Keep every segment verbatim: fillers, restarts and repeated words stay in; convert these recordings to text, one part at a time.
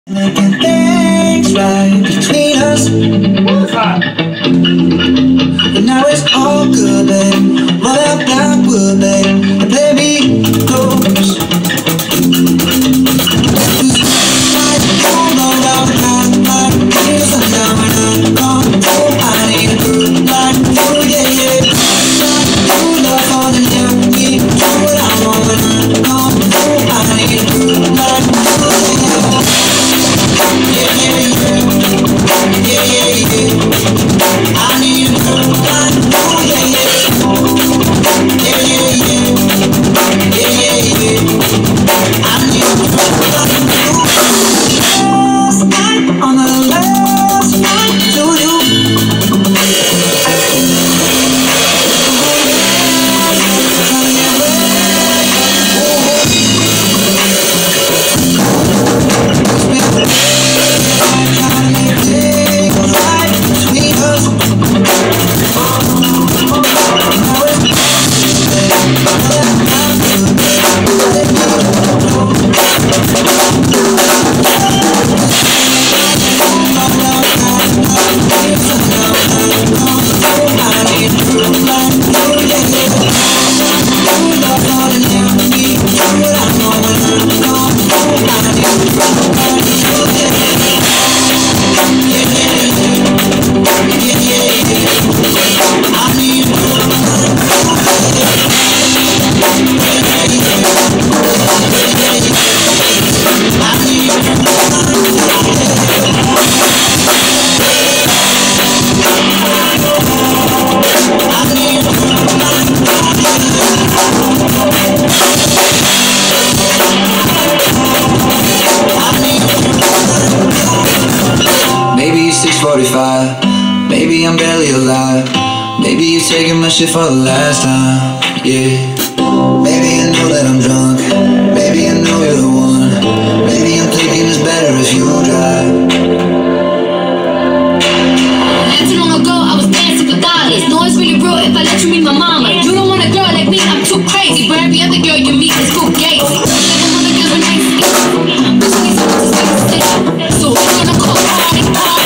Making things right between us, but now it's all good, babe. Roll out Blackwood, babe, and play me close. I need a good like you, yeah, yeah. True love for the young me, do what I want when I come through. I need a good like you, yeah, yeah, yeah, yeah, yeah, yeah. I need a good like you, yeah, yeah, yeah, yeah, yeah, yeah, yeah. I need a good like you. Last night on the last night to you. six forty-five, maybe I'm barely alive. Maybe you're taking my shit for the last time, yeah. Maybe I know that I'm drunk, maybe I know you're the one. Maybe I'm thinking it's better if you drive. Not too long ago, I was dancing for dollars. No, it's really real if I let you meet my mama. You don't want a girl like me, I'm too crazy. But every other girl you meet is cool gazy. Like I'm other girls when I see but she needs someone to stay still. So we're gonna call party, party.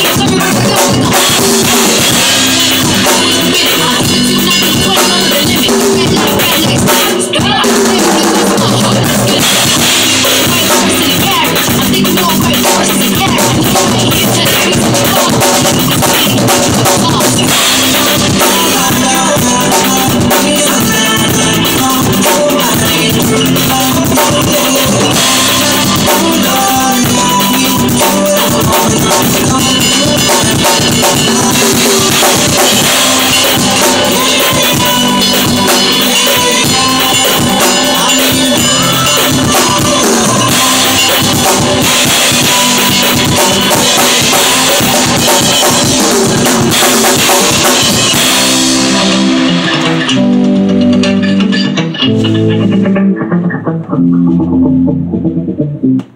Thank you.